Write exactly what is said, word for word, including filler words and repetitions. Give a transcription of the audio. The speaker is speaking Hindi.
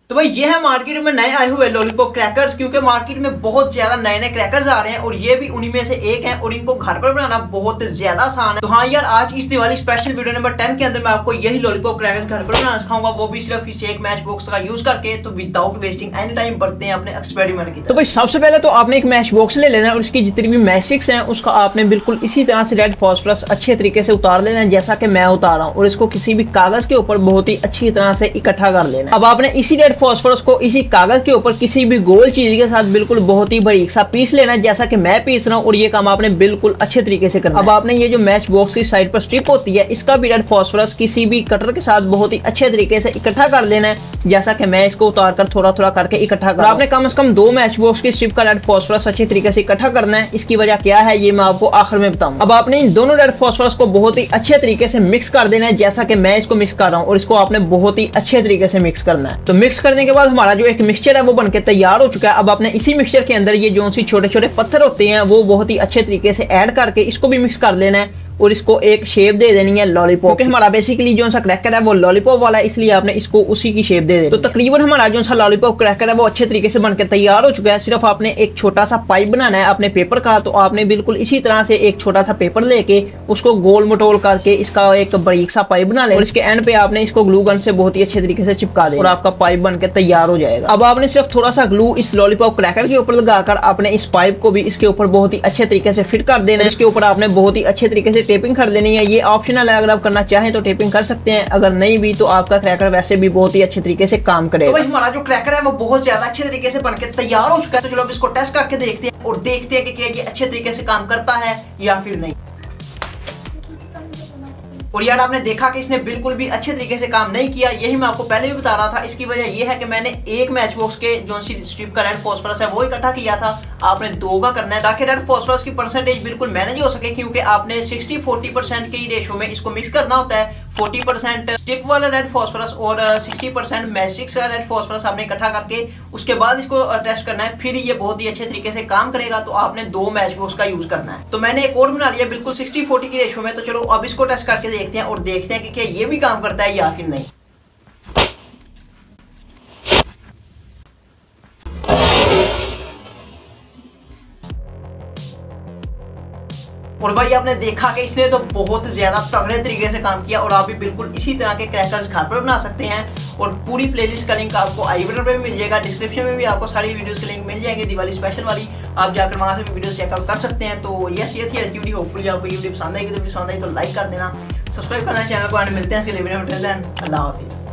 तो भाई ये है मार्केट में नए आए हुए लॉलीपॉप क्रैकर्स, क्योंकि मार्केट में बहुत ज्यादा नए नए क्रैकर्स आ रहे हैं और ये भी उन्हीं में से एक है और इनको घर पर बनाना बहुत ज्यादा आसान है। तो हाँ यार, आज इस Diwali special video number ten के अंदर मैं आपको यही लॉलीपॉप क्रैकर्स घर पर बनाना सिखाऊंगा, वो भी सिर्फ इस एक मैच बॉक्स का यूज करके। तो विदाउट वेस्टिंग एनी टाइम बढ़ते हैं अपने एक्सपेरिमेंट की। तो भाई सबसे पहले तो आपने एक मैच बॉक्स ले लेना है और इसकी जितनी भी मैजिक्स हैं उसका आपने बिल्कुल इसी तरह से रेड फॉस्फोरस अच्छे तरीके से उतार लेना है, जैसा कि मैं उतार रहा हूँ, और इसको किसी भी कागज के ऊपर बहुत ही अच्छी तरह से इकट्ठा कर लेना है। अब आपने इसी रेड फॉस्फोरस को इसी कागज के ऊपर किसी भी गोल चीज के साथ बिल्कुल बहुत ही बारीक सा पीस लेना है, जैसा कि मैं पीस रहा हूँ, और ये काम आपने बिल्कुल अच्छे तरीके से करना है। अब आपने ये जो मैच बॉक्स की साइड पर स्ट्रिप होती है, इसका भी रेड फॉस्फोरस किसी भी कटर के साथ बहुत ही अच्छे तरीके से इकट्ठा कर लेना है, जैसा कि मैं इसको उतार कर थोड़ा थोड़ा करके इकट्ठा कर। आपने कम से कम दो मैच बॉक्स की स्ट्रिप का रेड फॉस्फोरस अच्छे तरीके से इकट्ठा करना है। इसकी वजह क्या है ये मैं आपको आखिर में बताऊंगा। अब आपने इन दोनों रेड फॉस्फोरस को बहुत ही अच्छे तरीके से मिक्स कर देना है, जैसा कि मैं इसको मिक्स कर रहा हूँ, और इसको आपने बहुत ही अच्छे तरीके से मिक्स करना है। तो मिक्स करने के बाद हमारा जो एक मिक्सचर है वो बनके तैयार हो चुका है। अब आपने इसी मिक्सचर के अंदर ये जो सी छोटे छोटे पत्थर होते हैं वो बहुत ही अच्छे तरीके से ऐड करके इसको भी मिक्स कर लेना है और इसको एक शेप दे देनी है लॉलीपॉप, क्योंकि हमारा बेसिकली जो सा क्रैकर है वो लॉलीपॉप वाला है, इसलिए आपने इसको उसी की शेप दे देनी। तो तकरीबन हमारा जो सा लॉलीपॉप क्रैकर है वो अच्छे तरीके से बनकर तैयार हो चुका है। सिर्फ आपने एक छोटा सा पाइप बनाना है अपने पेपर का। तो आपने बिल्कुल इसी तरह से एक छोटा सा पेपर लेके उसको गोल मटोल करके इसका एक बारीक सा पाइप बना ले, और इसके एंड पे आपने इसको ग्लू गन से बहुत ही अच्छे तरीके से चिपका दे और आपका पाइप बनकर तैयार हो जाएगा। अब आपने सिर्फ थोड़ा सा ग्लू इस लॉलीपॉप क्रैकर के ऊपर लगाकर आपने इस पाइप को भी इसके ऊपर बहुत ही अच्छे तरीके से फिट कर देना है। इसके ऊपर आपने बहुत ही अच्छे तरीके से टेपिंग कर देनी है। ये ऑप्शनल है, अगर आप करना चाहें तो टेपिंग कर सकते हैं, अगर नहीं भी तो आपका क्रैकर वैसे भी बहुत ही अच्छे तरीके से काम करेगा। तो भाई हमारा जो क्रैकर है वो बहुत ज्यादा अच्छे तरीके से बनकर तैयार हो चुका है। तो चलो अब इसको टेस्ट करके देखते हैं और देखते हैं कि क्या ये अच्छे तरीके से काम करता है या फिर नहीं। और यार आपने देखा कि इसने बिल्कुल भी अच्छे तरीके से काम नहीं किया, यही मैं आपको पहले भी बता रहा था। इसकी वजह यह है कि मैंने एक मैच बॉक्स के जो सी स्ट्रिप का रेड फॉस्फोरस है वो इकट्ठा किया था, आपने दो का करना है, ताकि रेड फॉस्फोरस की परसेंटेज बिल्कुल मैनेज हो सके, क्योंकि आपने सिक्सटी फोर्टी परसेंट के रेशो में इसको मिक्स करना होता है। फोर्टी परसेंट स्ट्रिप वाला रेड फॉस्फोरस और सिक्सटी परसेंट मैजिक्स का रेड फॉस्फोरस आपने इकट्ठा करके उसके बाद इसको टेस्ट करना है, फिर ये बहुत ही अच्छे तरीके से काम करेगा। तो आपने दो मैच बॉक्स का यूज करना है। तो मैंने एक और बना लिया बिल्कुल सिक्सटी फोर्टी की रेशो में। तो चलो अब इसको टेस्ट करके देखते हैं और देखते हैं कि क्या ये भी काम करता है या फिर नहीं। और भाई आपने देखा कि इसने तो बहुत ज्यादा तगड़े तरीके से काम किया, और आप भी बिल्कुल इसी तरह के क्रैकर्स घर पर बना सकते हैं। और पूरी प्लेलिस्ट का लिंक आपको आई बटन पे भी मिल जाएगा, डिस्क्रिप्शन में भी आपको सारी वीडियोस के लिंक मिल जाएंगे दिवाली स्पेशल वाली, आप जाकर वहां से भी वीडियोस चेकआउट कर सकते हैं। तो यस ये थी आज की वीडियो। होपफुली आपको ये वीडियो पसंद आएगी, तो पसंद आई तो लाइक कर देना, सब्सक्राइब करना चैनल को, आने मिलते हैं इसके लिए वीडियो में। अल्लाह हाफिज़।